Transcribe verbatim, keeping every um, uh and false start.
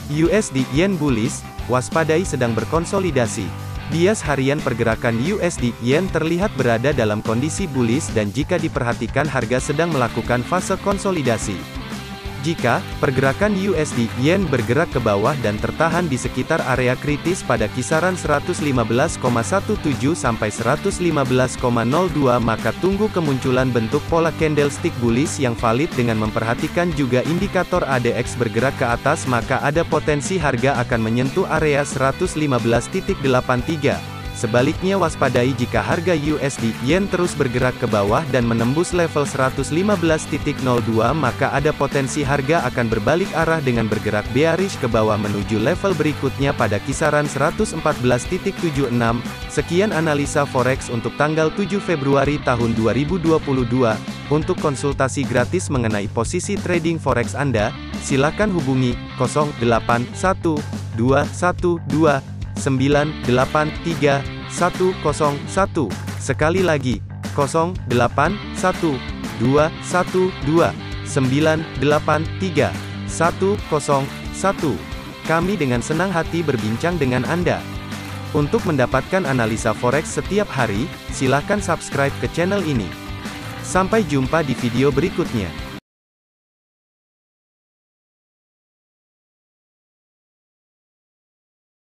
U S D Yen bullish, waspadai sedang berkonsolidasi. Bias harian pergerakan U S D Yen terlihat berada dalam kondisi bullish dan jika diperhatikan harga sedang melakukan fase konsolidasi. Jika pergerakan U S D Yen bergerak ke bawah dan tertahan di sekitar area kritis pada kisaran seratus lima belas koma tujuh belas sampai seratus lima belas koma nol dua, maka tunggu kemunculan bentuk pola candlestick bullish yang valid dengan memperhatikan juga indikator A D X bergerak ke atas, maka ada potensi harga akan menyentuh area seratus lima belas koma delapan tiga. Sebaliknya waspadai jika harga U S D Yen terus bergerak ke bawah dan menembus level seratus lima belas koma nol dua, maka ada potensi harga akan berbalik arah dengan bergerak bearish ke bawah menuju level berikutnya pada kisaran seratus empat belas koma tujuh enam. Sekian analisa forex untuk tanggal tujuh Februari tahun dua ribu dua puluh dua. Untuk konsultasi gratis mengenai posisi trading forex Anda, silakan hubungi nol delapan satu dua satu dua sembilan delapan tiga satu nol satu. Sekali lagi, nol delapan satu dua satu dua sembilan delapan tiga satu nol satu. Kami dengan senang hati berbincang dengan Anda. Untuk mendapatkan analisa forex setiap hari, silakan subscribe ke channel ini. Sampai jumpa di video berikutnya.